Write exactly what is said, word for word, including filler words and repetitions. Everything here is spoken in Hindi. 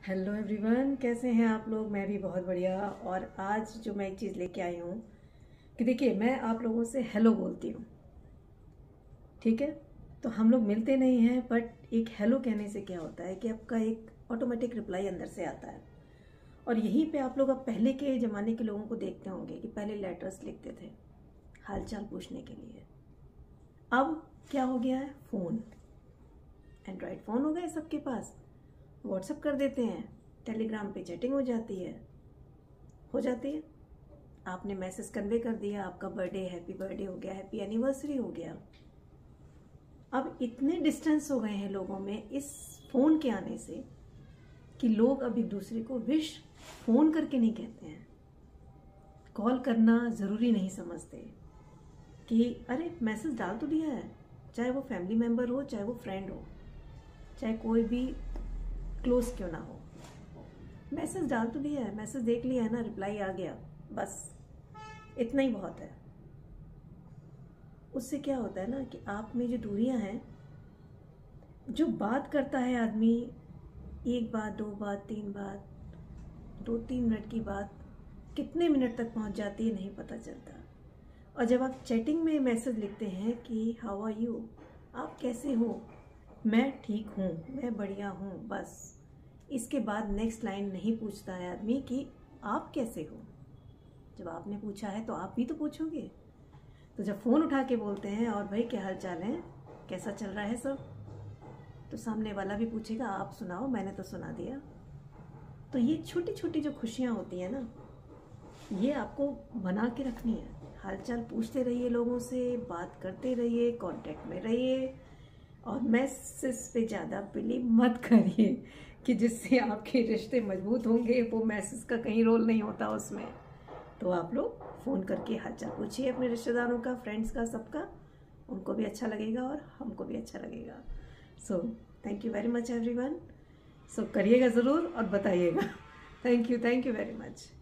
हेलो एवरीवन, कैसे हैं आप लोग। मैं भी बहुत बढ़िया। और आज जो मैं एक चीज़ लेके आई हूँ कि देखिए, मैं आप लोगों से हेलो बोलती हूँ, ठीक है। तो हम लोग मिलते नहीं हैं, बट एक हेलो कहने से क्या होता है कि आपका एक ऑटोमेटिक रिप्लाई अंदर से आता है। और यहीं पे आप लोग अब पहले के ज़माने के लोगों को देखते होंगे कि पहले लेटर्स लिखते थे हालचाल पूछने के लिए। अब क्या हो गया है, फ़ोन, एंड्रॉयड फ़ोन हो गए सबके पास। व्हाट्सएप कर देते हैं, टेलीग्राम पे चैटिंग हो जाती है हो जाती है आपने मैसेज कन्वे कर दिया, आपका बर्थडे, हैप्पी बर्थडे हो गया, हैप्पी एनिवर्सरी हो गया। अब इतने डिस्टेंस हो गए हैं लोगों में इस फ़ोन के आने से कि लोग अब एक दूसरे को विश फ़ोन करके नहीं कहते हैं। कॉल करना ज़रूरी नहीं समझते कि अरे मैसेज डाल तो दिया है, चाहे वो फैमिली मेम्बर हो, चाहे वो फ्रेंड हो, चाहे कोई भी क्लोज क्यों ना हो, मैसेज डाल तो दिया है, मैसेज देख लिया है ना, रिप्लाई आ गया, बस इतना ही बहुत है। उससे क्या होता है ना कि आप में जो दूरियां हैं, जो बात करता है आदमी एक बात, दो बात, तीन बात, दो तीन मिनट की बात कितने मिनट तक पहुंच जाती है नहीं पता चलता। और जब आप चैटिंग में मैसेज लिखते हैं कि हाउ आर यू, आप कैसे हो, मैं ठीक हूँ, मैं बढ़िया हूँ, बस इसके बाद नेक्स्ट लाइन नहीं पूछता है आदमी कि आप कैसे हो। जब आपने पूछा है तो आप भी तो पूछोगे। तो जब फ़ोन उठा के बोलते हैं और भाई क्या हाल चाल है, कैसा चल रहा है सब, तो सामने वाला भी पूछेगा आप सुनाओ, मैंने तो सुना दिया। तो ये छोटी छोटी जो खुशियाँ होती हैं ना, ये आपको बना के रखनी है। हालचाल पूछते रहिए, लोगों से बात करते रहिए, कांटेक्ट में रहिए, और मैसेज पे ज़्यादा बिलीव मत करिए कि जिससे आपके रिश्ते मजबूत होंगे, वो मैसेज का कहीं रोल नहीं होता उसमें। तो आप लोग फ़ोन करके हालचाल पूछिए अपने रिश्तेदारों का, फ्रेंड्स का, सबका। उनको भी अच्छा लगेगा और हमको भी अच्छा लगेगा। So thank you very much everyone. So करिएगा ज़रूर और बताइएगा। Thank you thank you very much.